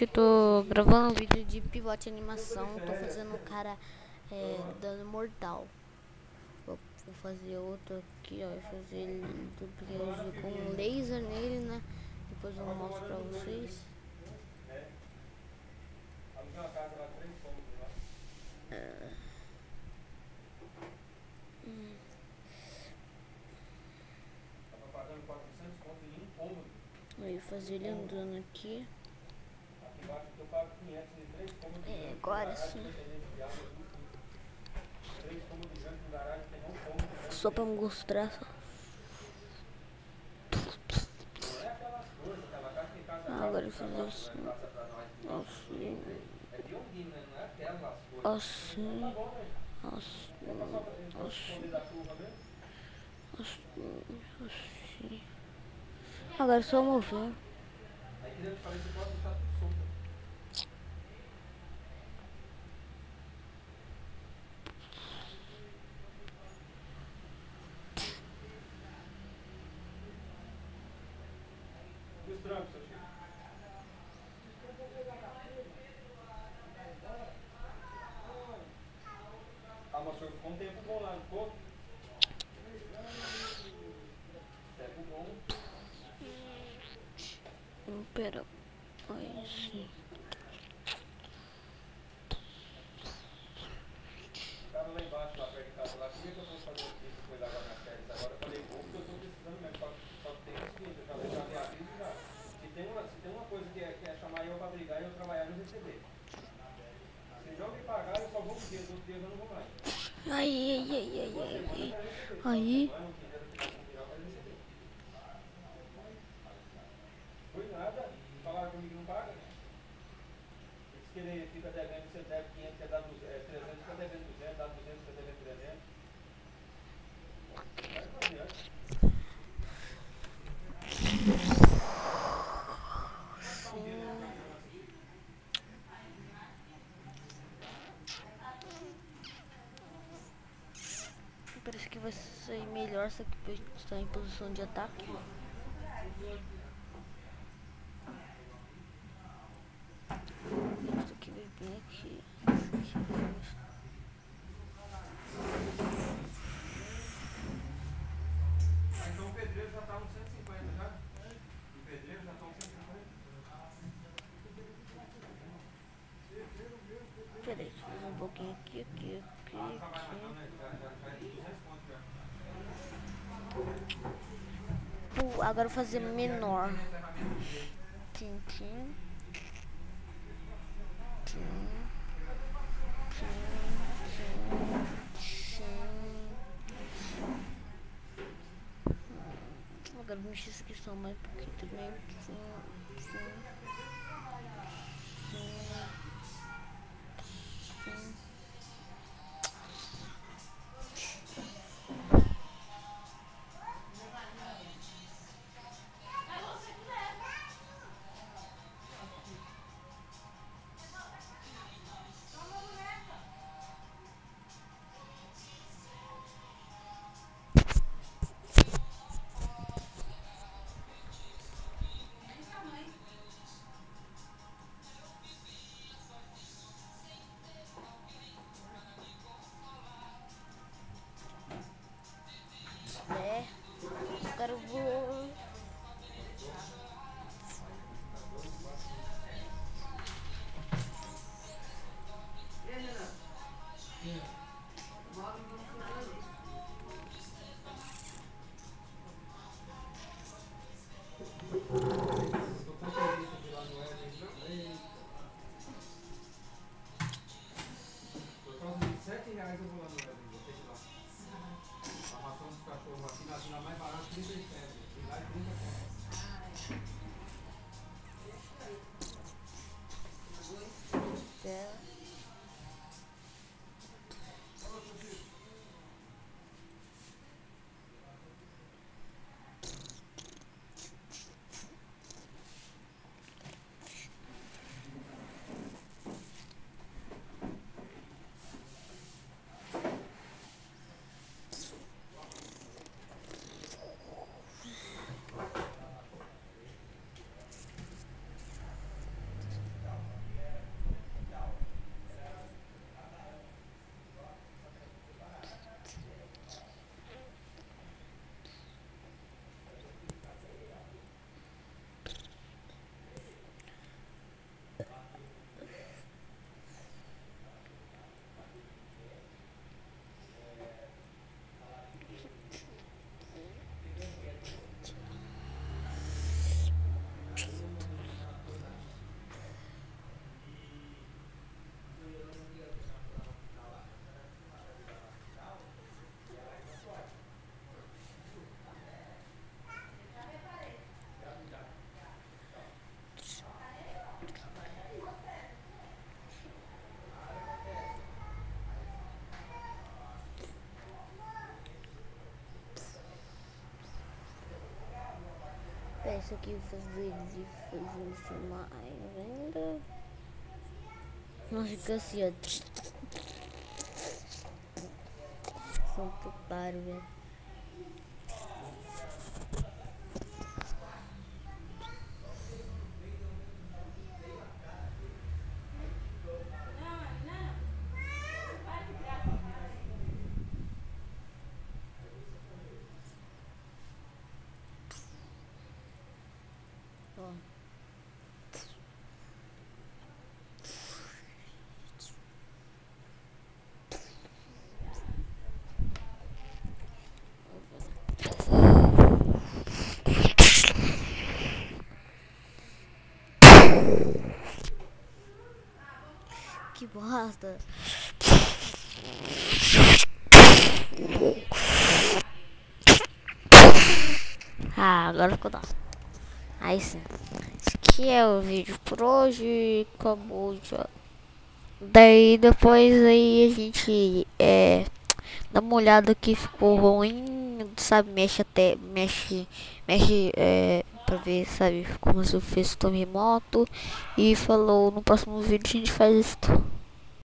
gente, tô gravando um vídeo de pivote animação. Tô fazendo o cara dano mortal. Vou fazer outro aqui, ó. Fazer ele com um laser nele, né? Depois eu mostro pra vocês. Aí fazer ele andando aqui. Agora sim. Só pra mostrar. Agora eu fazer assim. Assim. Assim. Assim. Assim. Agora é só mover. Ah, mas o senhor ficou um tempo bom lá, não ficou? Tempo bom. Pera. Aí sim. O cara lá embaixo, lá perto de casa, lá, queria que eu fosse fazer isso depois da minhas férias. Agora eu falei, vou porque eu tô precisando mesmo. Só que tem o seguinte, eu já me aviso já. Se tem uma coisa que é chamar eu pra brigar e eu trabalhar e não receber. Se não me pagar, eu só vou um dia, os outros dias eu não vou mais. Aí. Foi nada, falaram comigo que não paga. Diz que ele fica devendo, você deve 500, quer dar 300, fica devendo 200, dá 200, fica devendo 300. Vai não adianta. Parece que vai sair melhor, só que vai estar em posição de ataque. Isso aqui vai vir aqui. Então o pedreiro já tá no 150 já? O pedreiro já tá no 150? Peraí, deixa eu fazer um pouquinho aqui. Agora eu vou fazer menor. Tim. Agora vou mexer essa questão mais um pouquinho também. pegar isso aqui e fazer isso mais ainda. Nossa, fica assim, ó. São putaram, velho. Ó. Que bosta. Ah, agora ficou da. Aí sim. Esse aqui é o vídeo por hoje. Acabou já. Daí depois aí a gente dá uma olhada que ficou ruim, sabe? Mexe pra ver, sabe? Como se eu fiz o remoto. E falou, no próximo vídeo a gente faz isso.